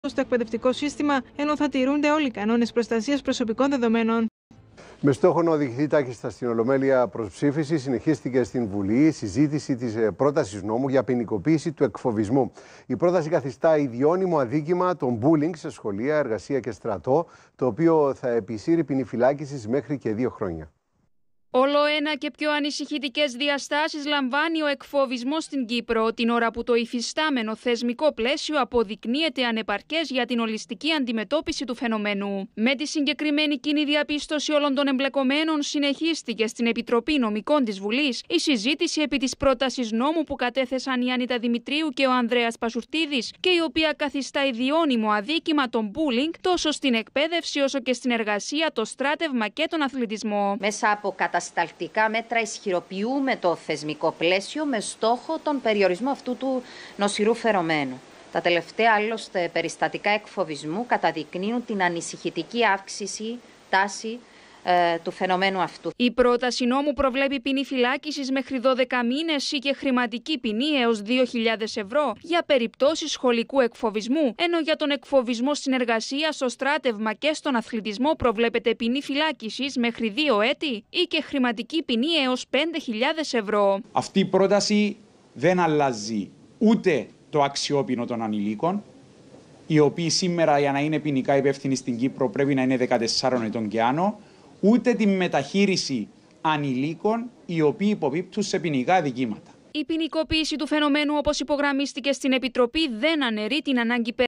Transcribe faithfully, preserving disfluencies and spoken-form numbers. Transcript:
στο εκπαιδευτικό σύστημα, ενώ θα τηρούνται όλοι οι κανόνες προστασίας προσωπικών δεδομένων. Με στόχο να οδηγηθεί τάχιστα στην Ολομέλεια προς ψήφιση, συνεχίστηκε στην Βουλή η συζήτηση της πρότασης νόμου για ποινικοποίηση του εκφοβισμού. Η πρόταση καθιστά ιδιώνυμο αδίκημα τον bullying σε σχολεία, εργασία και στρατό, το οποίο θα επισύρει ποινή φυλάκισης μέχρι και δύο χρόνια. Όλο ένα και πιο ανησυχητικές διαστάσεις λαμβάνει ο εκφοβισμός στην Κύπρο, την ώρα που το υφιστάμενο θεσμικό πλαίσιο αποδεικνύεται ανεπαρκές για την ολιστική αντιμετώπιση του φαινομένου. Με τη συγκεκριμένη κοινή διαπίστωση όλων των εμπλεκομένων, συνεχίστηκε στην Επιτροπή Νομικών της Βουλής η συζήτηση επί της πρότασης νόμου που κατέθεσαν η Άννητα Δημητρίου και ο Ανδρέας Πασουρτίδης και η οποία καθιστά ιδιώνυμο αδίκημα τον bullying τόσο στην εκπαίδευση όσο και στην εργασία, το στράτευμα και τον αθλητισμό. Μέσα από κατασταλτικά μέτρα ισχυροποιούμε το θεσμικό πλαίσιο με στόχο τον περιορισμό αυτού του νοσηρού φαινομένου. Τα τελευταία άλλωστε περιστατικά εκφοβισμού καταδεικνύουν την ανησυχητική αύξηση τάση ε, του φαινομένου αυτού. Η πρόταση νόμου προβλέπει ποινή φυλάκισης μέχρι δώδεκα μήνες ή και χρηματική ποινή έως δύο χιλιάδες ευρώ για περιπτώσεις σχολικού εκφοβισμού, ενώ για τον εκφοβισμό στην εργασία, στο στράτευμα και στον αθλητισμό προβλέπεται ποινή φυλάκισης μέχρι δύο έτη ή και χρηματική ποινή έως πέντε χιλιάδες ευρώ. Αυτή η πρόταση δεν αλλάζει ούτε το αξιόπινο των ανηλίκων, οι οποίοι σήμερα για να είναι ποινικά υπεύθυνοι στην Κύπρο πρέπει να είναι δεκατεσσάρων ετών και άνω, ούτε τη μεταχείριση ανηλίκων οι οποίοι υποπίπτουν σε ποινικά δικήματα. Η ποινικοποίηση του φαινομένου, όπως υπογραμμίστηκε στην Επιτροπή, δεν αναιρεί την ανάγκη